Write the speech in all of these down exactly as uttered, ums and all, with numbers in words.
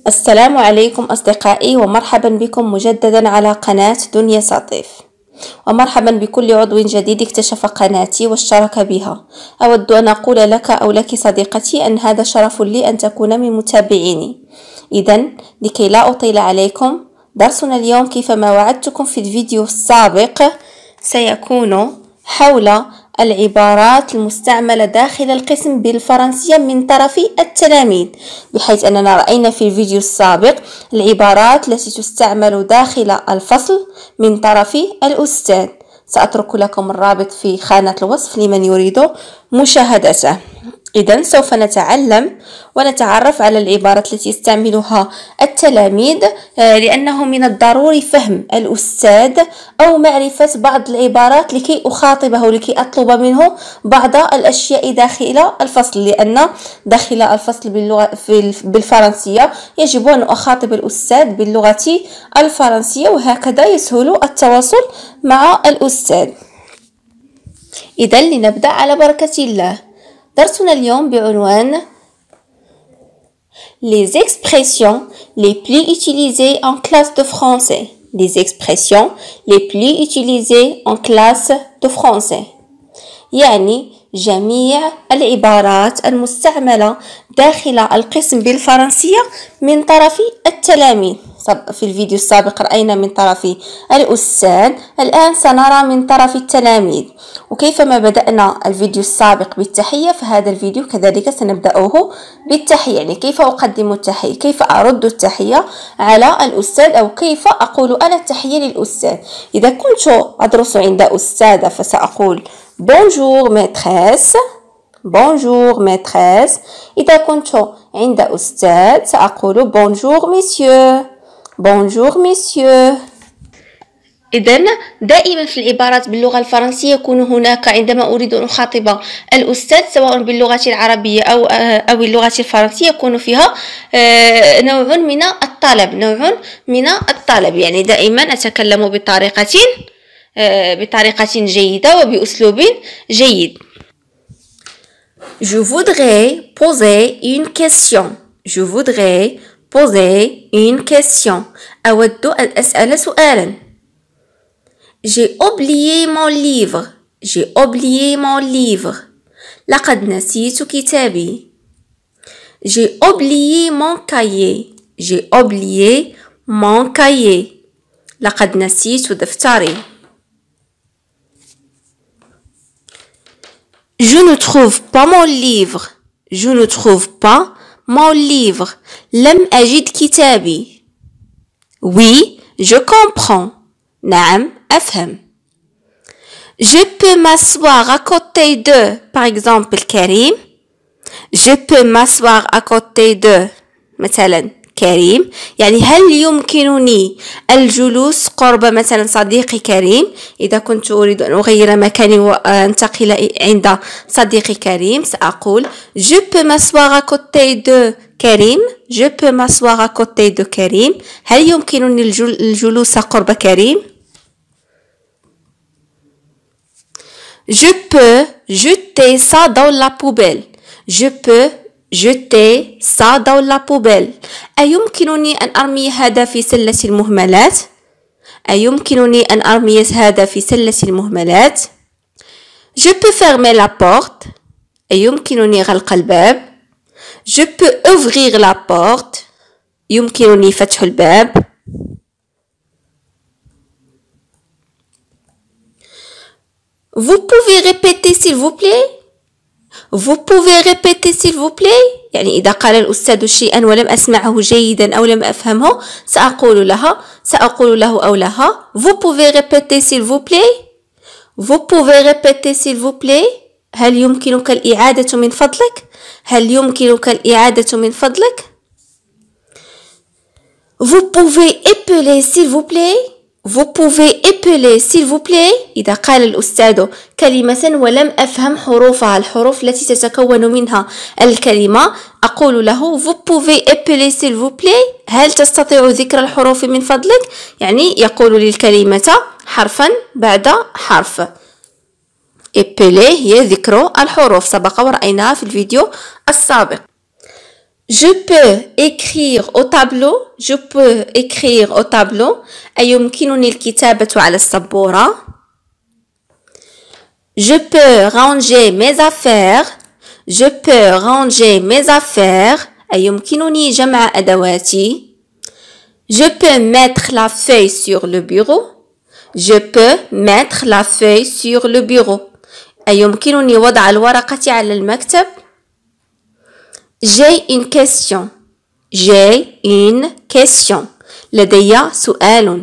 السلام عليكم أصدقائي، ومرحبا بكم مجددا على قناة دنيا سطيف، ومرحبا بكل عضو جديد اكتشف قناتي واشترك بها. أود أن أقول لك أو لك صديقتي أن هذا شرف لي أن تكون من متابعيني. إذن لكي لا أطيل عليكم، درسنا اليوم كيفما وعدتكم في الفيديو السابق سيكون حول العبارات المستعملة داخل القسم بالفرنسية من طرف التلاميذ، بحيث أننا رأينا في الفيديو السابق العبارات التي تستعمل داخل الفصل من طرف الأستاذ. سأترك لكم الرابط في خانة الوصف لمن يريد مشاهدته. إذن سوف نتعلم ونتعرف على العبارات التي يستعملها التلاميذ، لأنه من الضروري فهم الأستاذ أو معرفة بعض العبارات لكي أخاطبه، لكي أطلب منه بعض الأشياء داخل الفصل، لأن داخل الفصل باللغة بالفرنسية يجب أن أخاطب الأستاذ باللغة الفرنسية، وهكذا يسهل التواصل مع الأستاذ. إذن لنبدأ على بركة الله. درسنا اليوم بعنوان Les expressions les plus utilisées en classe de français. Les expressions les plus utilisées en classe de français. يعني جميع العبارات المستعملة داخل القسم بالفرنسية من طرف التلاميذ. في الفيديو السابق رأينا من طرف الأستاذ، الآن سنرى من طرف التلاميذ. وكيفما بدأنا الفيديو السابق بالتحية، فهذا الفيديو كذلك سنبدأه بالتحية، يعني كيف أقدم التحية، كيف أرد التحية على الأستاذ، أو كيف أقول أنا التحية للأستاذ. إذا كنت أدرس عند أستاذة فسأقول Bonjour maîtresse. Bonjour maîtresse. إذا كنت عند أستاذ سأقول Bonjour monsieur. Bonjour monsieur. إذن دائما في العبارات باللغة الفرنسية يكون هناك عندما أريد أن أخاطب الأستاذ سواء باللغة العربية أو أو اللغة الفرنسية يكون فيها نوع من الطلب، نوع من الطلب، يعني دائما أتكلم بطريقة بطريقة جيدة وبأسلوب جيد. Je voudrais poser une question. Je voudrais poser une question. أود أن أسأل سؤالا. J'ai oublié mon livre. J'ai oublié mon livre. لقد نسيت كتابي. J'ai oublié mon cahier. J'ai oublié mon cahier. لقد نسيت دفتري. Je ne trouve pas mon livre. Je ne trouve pas mon livre. لم أجد كتابي. Oui, je comprends. نعم، أفهم. Je peux m'asseoir à côté de, par exemple, كريم. Je peux m'asseoir à côté de, مثلا كريم، يعني هل يمكنني الجلوس قرب مثلا صديقي كريم. إذا كنت أريد أن أغير مكاني وأنتقل عند صديقي كريم سأقول Je peux m'asseoir à côté de كريم. Je peux m'asseoir à côté de كريم. هل يمكنني الجلوس قرب كريم؟ Je peux jeter ça dans la poubelle. Je peux jeter ça dans la poubelle. أيمكنني أن أرمي هذا في سلة المهملات؟ أيمكنني أن أرمي هذا في سلة المهملات؟ Je peux fermer la porte. أيمكنني غلق الباب؟ Je peux ouvrir la porte. يمكنني فتح الباب. Vous pouvez répéter s'il vous plaît? Vous pouvez répéter s'il vous plaît؟ يعني إذا قال الأستاذ شيئا ولم أسمعه جيدا أو لم أفهمه سأقول لها سأقول له أو لها Vous pouvez répéter s'il vous plaît? Vous pouvez répéter s'il vous plaît؟ هل يمكنك الإعادة من فضلك؟ هل يمكنك الإعادة من فضلك؟ Vous pouvez épeler s'il vous plaît? Vous pouvez épeler s'il vous plaît؟ إذا قال الأستاذ كلمة ولم أفهم حروفها، الحروف التي تتكون منها الكلمة، أقول له Vous pouvez épeler s'il vous plaît؟ هل تستطيع ذكر الحروف من فضلك؟ يعني يقول للكلمة حرفا بعد حرف. épeler هي ذكر الحروف، سبق ورأيناها في الفيديو السابق. Je peux écrire au tableau. Je peux écrire au tableau. أيمكنني الكتابة على السبورة. Je peux ranger mes affaires. Je peux ranger mes affaires. أيمكنني جمع أدواتي. Je peux mettre la feuille sur le bureau. Je peux mettre la feuille sur le bureau. أيمكنني وضع الورقة على المكتب. J'ai une question. J'ai une question. لدي سؤال.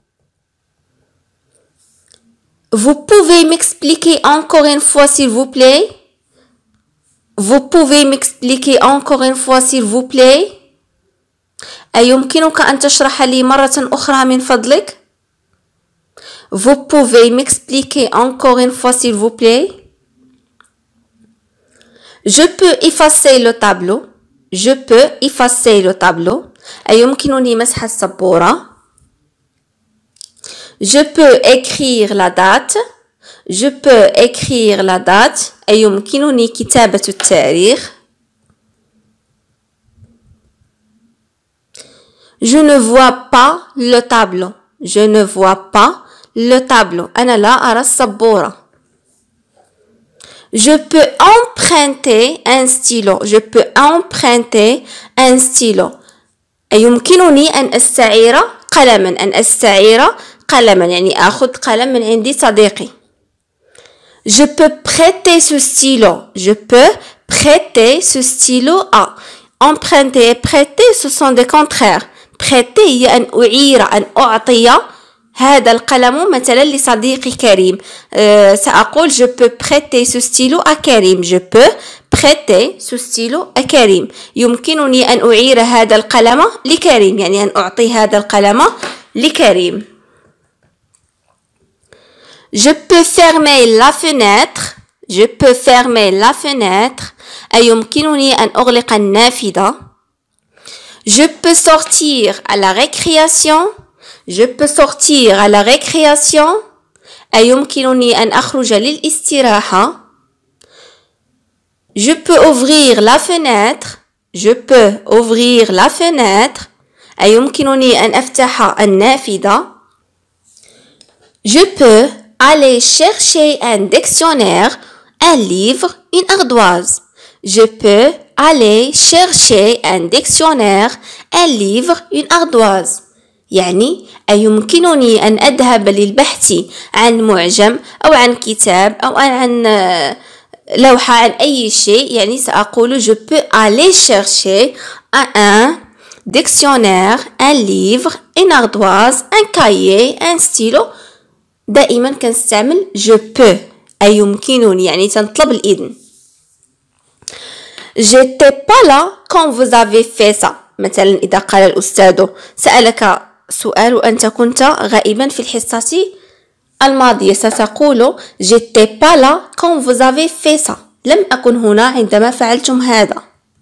Vous pouvez m'expliquer encore une fois s'il vous plaît? Vous pouvez m'expliquer encore une fois s'il vous plaît? أيمكنك أن تشرح لي مرة أخرى من فضلك؟ Vous pouvez m'expliquer encore une fois s'il vous plaît? Je peux effacer le tableau. Je peux effacer le tableau. أيمكنني مسح السبورة. Je peux écrire la date. Je peux écrire la date. أيمكنني كتابة التاريخ. Je ne vois pas le tableau. Je ne vois pas le tableau. أنا لا أرى السبورة. Je peux emprunter un stylo. Je peux emprunter un stylo. أيمكنني أن أستعير قلما. أن أستعير قلما يعني أخذ قلم من عند صديقي. Je peux prêter ce stylo. Je peux prêter ce stylo à. Emprunter et prêter ce sont des contraires. prêter هي أن أعير أن أعطي هذا القلم مثلا لصديقي كريم. أه سأقول je peux prêter ce stylo à كريم. Je peux prêter ce stylo à كريم. يمكنني أن أعير هذا القلم لكريم يعني أن أعطي هذا القلم لكريم. Je peux fermer la fenêtre. Je peux fermer la fenêtre. أيمكنني أن أغلق النافذة. Je peux sortir à la récréation. Je peux sortir à la récréation. أيمكنني أن أخرج للاستراحة. Je peux ouvrir la fenêtre. Je peux ouvrir la fenêtre. أيمكنني أن أفتح النافذة. Je peux aller chercher un dictionnaire, un livre, une ardoise. Je peux aller chercher un dictionnaire, un livre, une ardoise. يعني أيمكنني أن أذهب للبحث عن معجم أو عن كتاب أو عن لوحة عن أي شيء. يعني سأقول je peux aller chercher un dictionnaire, un livre, une ardoise, un cahier, un stylo. دائما كنستعمل je peux. أيمكنني يعني تنطلب الإذن. J'étais pas là quand vous avez fait ça. مثلا إذا قال الأستاذ سألك سؤال وأنت كنت غائبا في الحصة الماضية ستقول j'étais pas là quand vous avez fait ça. لم أكن هنا عندما فعلتم هذا.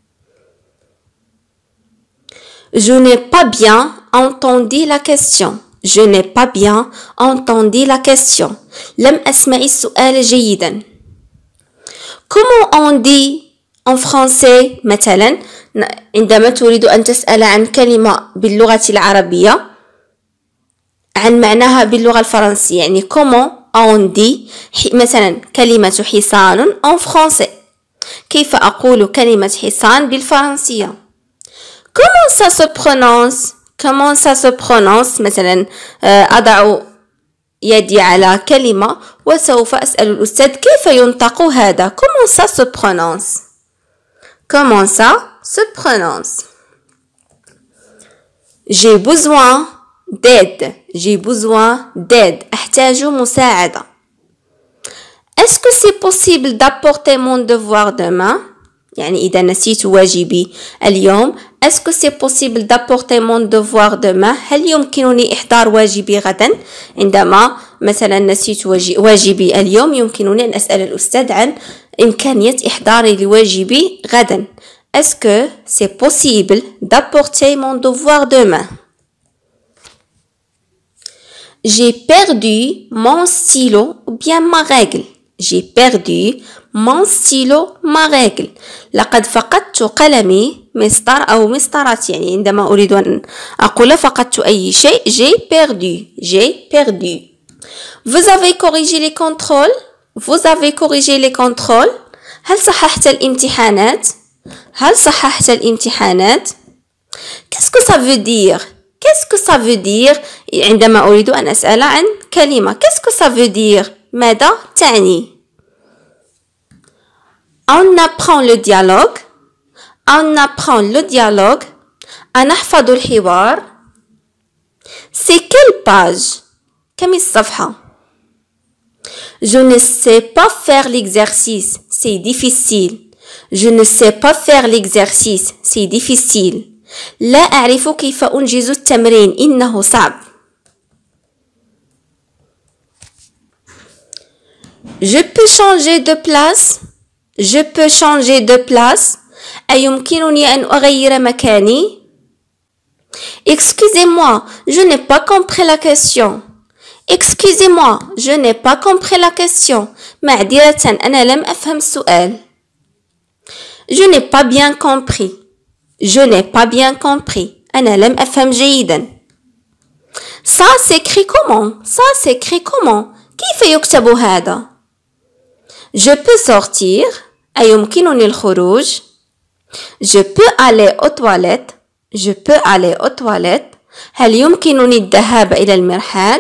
Je n'ai pas bien entendu la question. Je n'ai pas bien entendu la question. لم أسمع السؤال جيدا. Comment on dit en français مثلا عندما تريد أن تسأل عن كلمة باللغة العربية عن معناها باللغة الفرنسية يعني comment on dit مثلا كلمة حصان en français. كيف أقول كلمة حصان بالفرنسية؟ comment ça se prononce? comment ça se prononce؟ مثلا أضع يدي على كلمة وسوف أسأل الأستاذ كيف ينطق هذا؟ comment ça se prononce؟ comment ça se prononce? j'ai besoin d'aide. j'ai besoin d'aide. أحتاج مساعدة. est-ce que c'est possible d'apporter mon devoir demain؟ يعني إذا نسيت واجبي اليوم est-ce que c'est possible d'apporter mon devoir demain؟ هل يمكنني إحضار واجبي غدا؟ عندما مثلا نسيت واجبي اليوم يمكنني أن أسأل الأستاذ عن إمكانية إحضاري لواجبي غدا. est-ce que c'est possible d'apporter mon devoir demain؟ j'ai perdu mon stylo ou bien ma règle. j'ai perdu mon stylo ma règle. لقد فقدت قلمي مسطر أو مسطرات، يعني عندما أريد أن أقول فقدت أي شيء j'ai perdu j'ai perdu. Vous avez corrigé les contrôles vous avez corrigé les contrôles. هل صححت الامتحانات؟ هل صححت الامتحانات؟ Qu'est-ce que ça veut dire? Qu'est-ce que ça veut dire عندما أريد أن أسأل عن كلمة؟ Qu'est-ce que ça veut dire؟ ماذا تعني؟ On apprend le dialogue. On apprend le dialogue. أنحفظ الحوار. C'est quelle page? كم الصفحة؟ Je ne sais pas faire l'exercice. C'est difficile. Je ne sais pas faire l'exercice. C'est difficile. لا أعرف كيف أنجز التمرين. إنه صعب. Je peux changer de place. Je peux changer de place. أيمكنني أن أغير مكاني؟ Excusez-moi, je n'ai pas compris la question. Excusez-moi, je n'ai pas compris la question. معذرة أنا لم أفهم السؤال. Je n'ai pas bien compris. Je n'ai pas bien compris. أنا لم أفهم جيدا. Ça s'écrit comment? Ça s'écrit comment? كيف يكتب هذا؟ Je peux sortir. أيمكنني الخروج. Je peux aller aux toilettes. Je peux aller aux toilettes. هل يمكنني الذهاب إلى المرحاض؟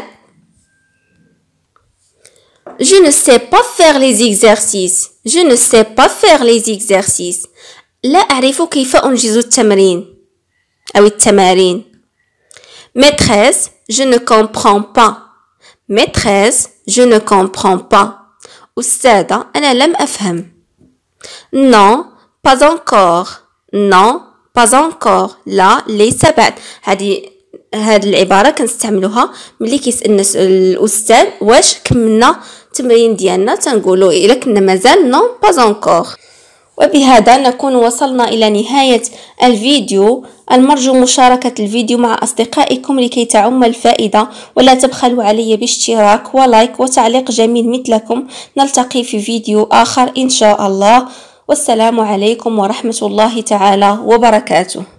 Je ne sais pas faire les exercices. Je ne sais pas faire les exercices. لا أعرف كيف أنجز التمرين أو التمارين. Maîtresse, je ne comprends pas. Maîtresse, je ne comprends pas. أستاذة أنا لم أفهم. Non, pas encore. Non, pas encore. لا ليس بعد. هذه هذه العبارة كنستعملوها ملي كيسألنا الأستاذ واش كملنا التمرين ديالنا، تنقولوا إلا كنا مازال non pas encore. وبهذا نكون وصلنا إلى نهاية الفيديو. المرجو مشاركة الفيديو مع أصدقائكم لكي تعم الفائدة، ولا تبخلوا علي باشتراك ولايك وتعليق جميل مثلكم. نلتقي في فيديو آخر إن شاء الله، والسلام عليكم ورحمة الله تعالى وبركاته.